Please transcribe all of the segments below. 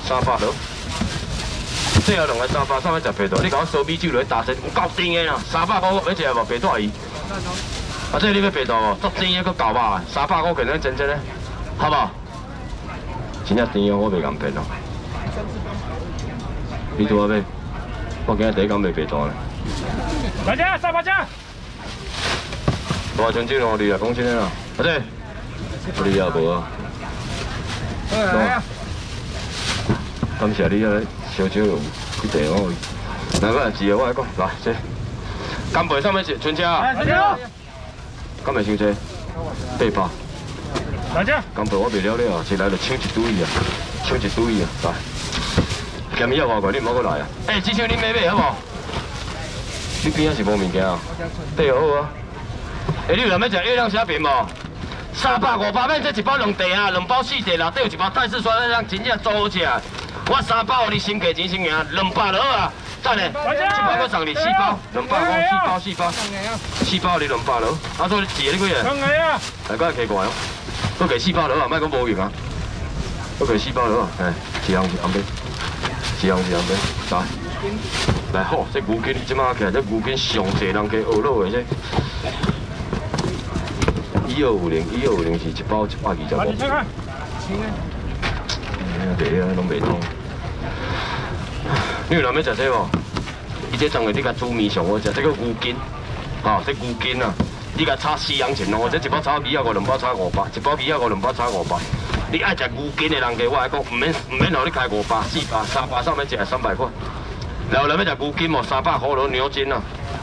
300多。最后两个300，上面食白大，你甲我烧米酒落去打针，有够甜的啦！300块要食无白大鱼？啊，这你要白大无？足甜的，佮够肉，300块可能真的，好不好？真正甜哦，我袂敢骗哦。你拄仔买，我今日第一工卖白大咧。 大家300只。 大春酒2厘啊，讲真诶啦，阿姐，2厘也无啊。来啊！感谢你啊，烧酒有去地方去。来，我是我来讲，来这干贝上面是春家。春家。干贝伤济，800。 大家。 干贝我袂了了啊，一来就抢一堆啊，抢一堆啊，来。咸鱼也外贵，你唔好过来啊！这箱你买好无？你边仔是无物件啊？对好啊。你有人要食月亮虾饼无？300、500免，这一包2袋啊，2包4袋，内底有一包泰式酸菜，真正足好食。我300，你先价钱先赢，200就好啊。等下，1包我送你4包，200包4包，4包你200就好。啊，所以一个你几个？2个啊。来，搁加过来哦，搁加4包就好，莫讲无用啊。搁加4包就好，一项买。来好，这牛筋即马起来，这牛筋上济人家学老的这。1250是一包125。你看看，地啊拢袂通。你有人要食这无？伊这当下你甲煮面上好食，这个牛筋，这牛筋啊，你甲炒4样钱哦，这一包炒米啊5，2包炒500，一包米啊5，2包炒500。你爱食牛筋的人家，我来讲，唔免让你开500、400、300上面食300块。然后人要食牛筋无？300块罗牛筋啊！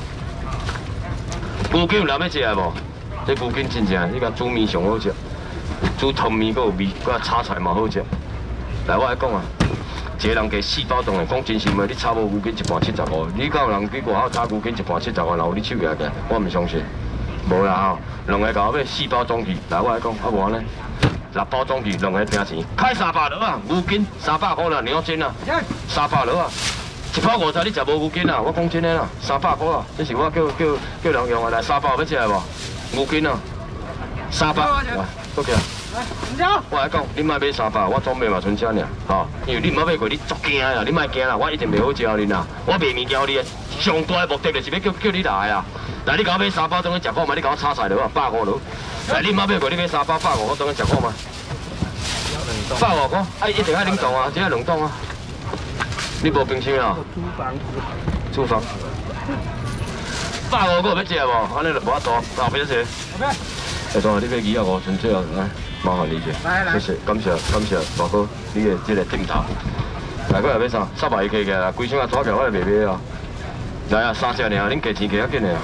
牛筋有人要食无？这牛筋真正，你甲煮面上好食，煮汤面佫有味，佫炒菜嘛好食。来，我来讲啊，一个人加4包当然讲真心话，你炒无牛筋1盘75，你敢有人去外口炒牛筋1盘75，然后你手举起来，我唔相信。无啦吼，两个甲我买4包装去，来我来讲，啊无呢？6包装去，两个拼钱，开300了啊！牛筋300块啦，牛筋啊，300了啊！一包50，你食无牛筋啊？我讲真的啦，300块啊，这是我叫人用的，来3包要食无？牛筋啊，300，来，过去啊！我来讲，你莫买300，我总买嘛剩这尔，吼，因为你莫买过，你足惊啊！你莫惊啦，我一定袂好教你啦，我卖物件你的上大的目的就是要叫你来啊！来，你甲我买3包，当去食看嘛？你甲我炒菜了啊，100块了。来，你莫买过，你买3包150，我当去食看嘛？150块，一定爱冷冻啊，只爱冷冻啊。你无冰箱啊？厨房。150块要食无？安尼就无法度，后边这。下段你买2啊5，剩最后来，麻烦你一下。谢谢，感谢大哥，你的这个镜头。来，过来买啥？300一起来，规箱啊抓起来，我来卖买啊。来啊，3只尔，恁价钱加较紧的啊。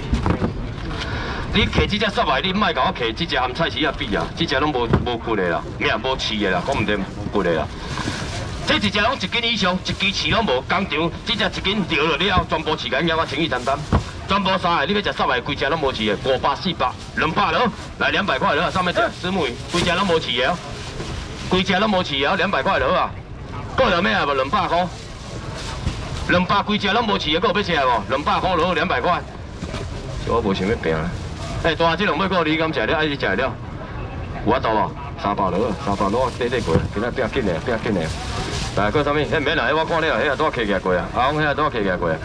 你摕这只300，你莫甲我摕这只和菜市啊比啊，这只拢无骨的啦，咩无刺的啦，讲唔对无骨的啦。这一只拢1斤以上，一支刺拢无。工厂这只1斤掉落了，全部刺干了，我清气淡淡。全部3个，你要食300，规只拢无刺的，500、400、200了，来200块了，上面只石目鱼，规只拢无刺的哦，规只拢无刺的哦，200块了啊。够了咩啊？无200块，200规只拢无刺的，够要食无？200块了，200块。我无想要拼啊。大这2尾个你敢食了？爱你食了？有法度无？300了，300了，短过，今仔拼紧的。来，搁啥物？迄唔免啦，迄我看了，迄都客起来过啊，阿翁迄都客起来过啊。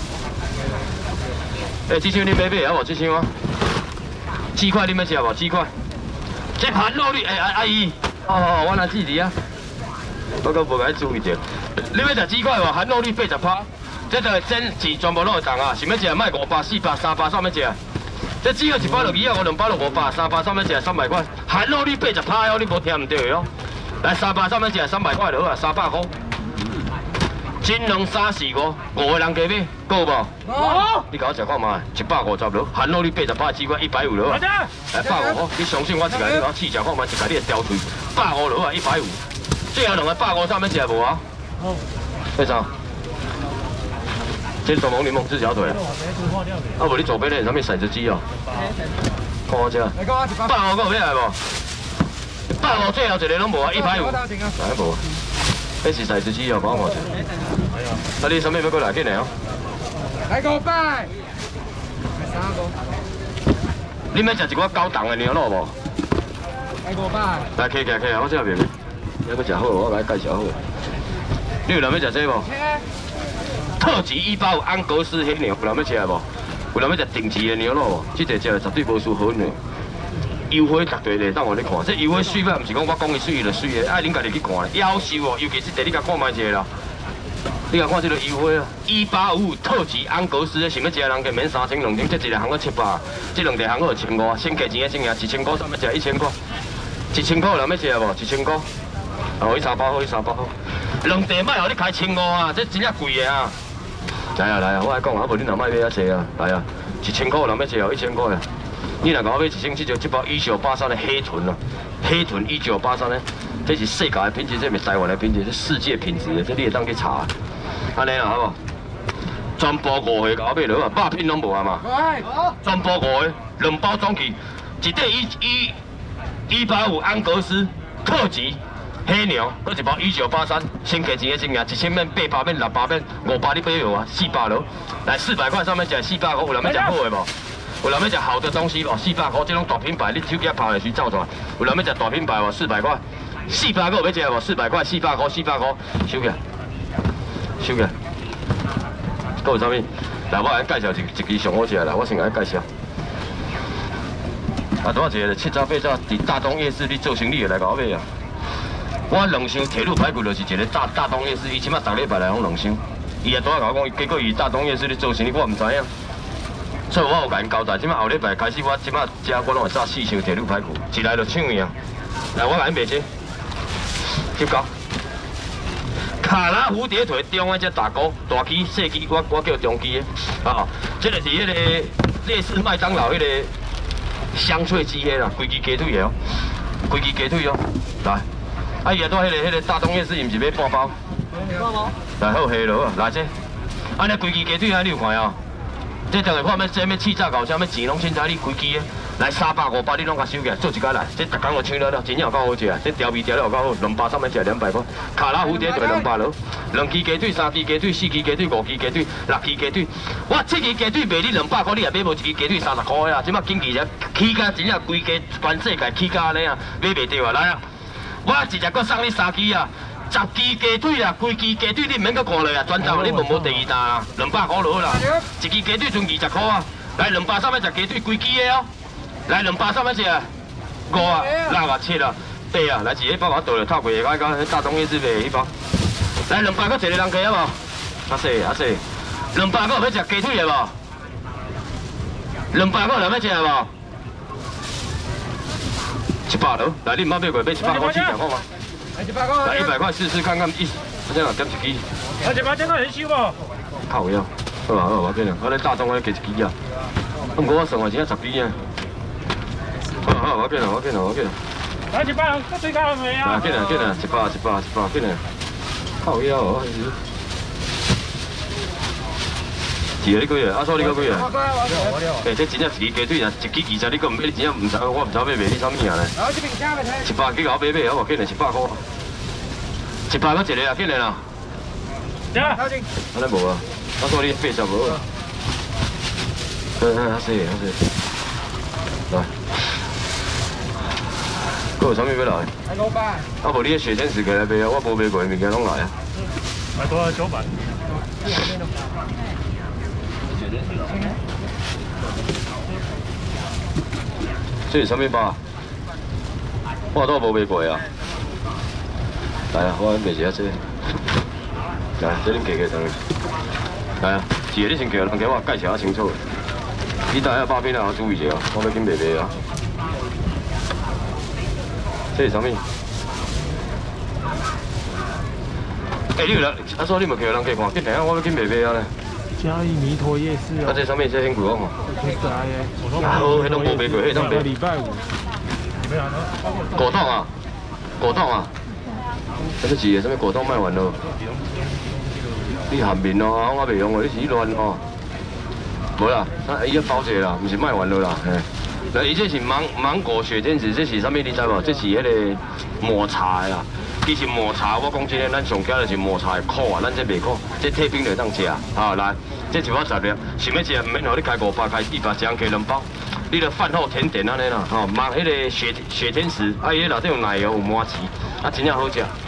这箱你买好无？这箱啊，鸡块你要食无？鸡块，这盘肉你阿姨，我拿记伫啊，我搁无甲你注意着。你要食鸡块无？含肉率80%，这个真钱全部拢会动啊！想要食卖500、400、300，上要食。这只要1包就2啊5，2包就500、300上要食300块，含肉率80%哦，你无听唔对哦。来300上要食300块就好啊，300块。金龙3、4、5个人加买，够无？无。你甲我食看卖，150了，含肉率80%，鸡块150了啊。来150块，你相信我一个，你甲我试食看卖，一个你会掉腿，150了啊，150。最后两个150上要食无啊？好。为啥？这是大蒙柠檬四条腿啊！啊，无你左边那是啥物骰子鸡哦？看我这，150个有买来无？150最后一个拢无啊，150。来无？这是骰子鸡哦，帮我看一下。啊，你啥物要过来紧来哦？来500。来3个。你要食一寡高档的牛肉无？来500。来客，我这边。 要食好，我甲你介绍好。你有人要食这无？特级185安格斯黑牛，有人要食无？有人要食顶级的牛肉无？这个食绝对无输好牛。油花绝对咧，等我你看，这油花水吧，毋是讲我讲伊水就水的，爱恁家己去看。夭寿哦，尤其是第你甲看卖一个啦。你甲看这个油花啊，185特级安格斯，想要食的人加免3000、2000，这一个行个700，这两个行个1500，先加钱的先赢1000块，上要食1000块，1000块有人要食无？1000块，好，伊3包好，伊3包好，两地卖互你开1500啊，这真正贵的啊！来啊来啊，我来讲啊，无你若卖买遐济啊，来啊，1000块有人要食哦，1000块啊。你若甲我买1000这包1983的黑豚啊，黑豚1983呢，这是世界的品质，这不是台湾的品质，这世界品质的，这你会当去查。安尼啦，好无？全部5个甲我买落啊，肉品拢无啊嘛。全部5个，2包装起，一底185安格斯特级黑牛，搁一包1983，先加钱的先赢，1000免800免600免500你买无啊？400咯，来400块上面食400块，有人要食好的无？有人要食好的东西无？400块，这种大品牌，你手机拍下去照出来。有人要食大品牌无？400块，400块有要食无？400块，400块，400块，收起来，收起来。搁有啥物？来，我来介绍一支上好食啦，我先来介绍。啊，多少一个7早8早，伫大东夜市你做生意的来甲我买啊！我2箱铁路排骨就是一个大东夜市，伊即马逐礼拜来拢2箱。伊也拄仔甲我讲，结果伊大东夜市咧做生意，我毋知影。所以我有甲因交代，即摆后礼拜开始，我即摆食我拢会炸4箱铁路排骨，一来就抢去啊！来，我甲因卖这，接到。卡拉蝴蝶腿中的这大锅、大鸡、细鸡，我叫中鸡的，啊，这个是迄个类似麦当劳迄个香脆鸡迄啦，规支鸡腿的哦，规支鸡腿哦，来，啊伊也在迄个大东夜市，伊毋是买半包，来好下落，来这，安尼规支鸡腿啊，你有看哦？这等下看要这要气炸搞啥，要钱拢凊彩你开机的，来300、500你拢甲收起来，做一家来，这逐工就抢了，真正有够好食，这调味调了有够好，2包上面食200块，卡拉蝴蝶腿200咯，2支鸡腿、3支鸡腿、4支鸡腿、5支鸡腿、6支鸡腿，我7支鸡腿卖你200块，你也买无1支鸡腿30块啊！即马经济只起价真正规家全世界起价安尼啊，买袂着啊！来啊，我直接搁送你3支啊！10支鸡腿啦，规支鸡腿你唔免搁看落啊，全站你无第二单啦，200块落啦，1支鸡腿剩20块啊！来200三要食鸡腿规支的哦，来200三要食5啊、6啊、7啊、8啊，来一个包我倒了，透过下个大东夜市卖迄包，来200搁一个人加啊无？啊细啊细，200搁有要食鸡腿的无？200搁有人要食的无？100咯，来你唔捌买过，买100块试看看嘛。来100块试试看看，这样点一支。 而且把这个很收无？ 靠腰，好啊好啊，我跟你，我咧大东咧加一支啊。不过我算下只10支啊。好好，我跟你，我跟你，我跟你。 来100，搁最高未啊？ 跟你，跟你，100，跟你。靠腰哦，一个你几月？阿叔你几月？这真正一支鸡腿啊，1支20，你搁唔买，你真正唔知，我唔知要卖你啥物啊咧。100几搞买买，好无？紧嘞，100块。100搁一个啊，紧嘞啦。安尼无啊，阿叔你80无啊？较细，来。搁有啥物要来？啊无你个雪天使过来卖啊，我无卖过的物件拢来啊。 买多少900？ 这是啥物包？我都无卖过啊。来啊，我卖一下这。来，这恁加上去。来啊，一个你先叫人给我介绍清楚。你等下拍片啊，注意一下，我要紧卖卖啊。这是啥物？你有人，阿叔你咪叫人加看，今天我要紧卖卖啊咧。 嘉义弥陀夜市啊！ 这啥物？这很贵哦。 不知的。 好，迄拢无卖过，迄种卖。 礼拜5。 果冻啊，果冻啊。什么是？什么果冻卖完咯？你含面哦，我袂用哦，你是乱哦。无啦，伊个包者啦，毋是卖完了啦。那伊这是芒果雪天使，这是啥物？你知无？这是迄个抹茶的啦。其实抹茶，我讲真诶，咱上惊就是抹茶的苦啊，咱这袂苦，这退冰就当食啊。来，这一包10粒，想要食，毋免互你开500，开100，一人加2包。你著饭后甜点安尼啦，抹迄个雪天使，伊内底有奶油有麻糍，真正好食。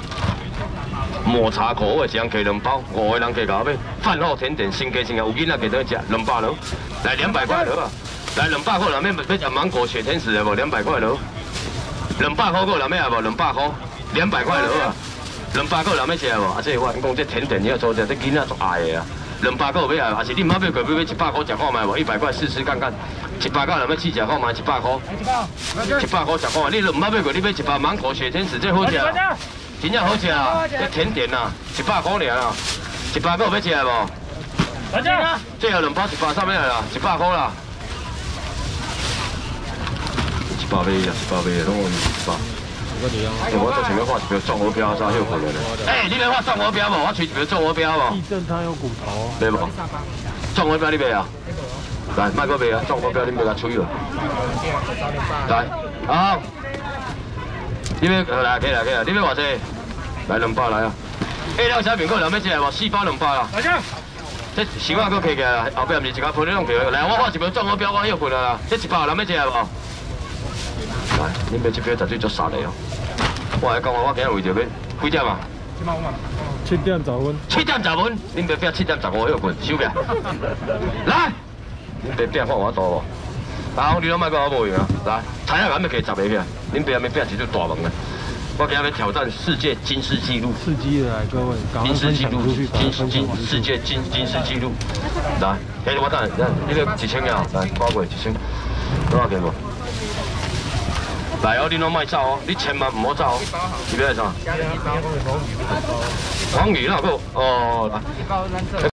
抹茶口味，一人加2包，5个人加到尾。饭后甜点新加新加，有囡仔加倒食200咯，来200块了啊！来200块了，要食芒果雪天使的无？200块了，200块个人要无？200块，200块了啊！200块人要食无？啊，这我讲这甜点你要做者，这囡仔足爱的啊！200块要啊，还是你唔要买过要100块食看卖无？100块试试看看，100块人要试食看卖，100块，100块食看卖。你唔要买过，你买一包芒果雪天使，这好食。真正好食啊！这甜点啊，100块尔啊，100块要食的无？ 大家， 最后2包100上面来啦，100块啦。100买呀，100买，拢有100。我做前面画一条综合标，才有可能的。哎，你要画综合标无？我吹一条综合标无？ 地震它有骨头。 买无？综合标你买啊？来，卖个买啊！综合标你买甲吹了。来，好。你要来，起来，你要偌济？来200来啊！哎，两小饼够人要食无？4包200啦。 大家， 这时间搁起起来，后壁毋是一家喷你弄起来。来，我画一条综合标，我休困啊啦。这100人要食无？来，恁买这标绝对足杀的哦！我来讲我今日为着要几点啊 7点10分。 7点10分，恁爸拼7点15休困，收起来。来，恁爸拼看我大无？好，你拢莫讲我无用啊！来，菜啊，咱要加10个起来。恁爸要拼一对大门的。我今日要挑战世界金氏纪录。 刺激的来，各位，赶快分享出去， 世界金氏纪录。来，嘿，我等，你个1000个，来，包过1000，多少钱无？ 来哦，你拢莫走哦，你千万唔好走哦。是要来啥？黄鱼那个哦，来。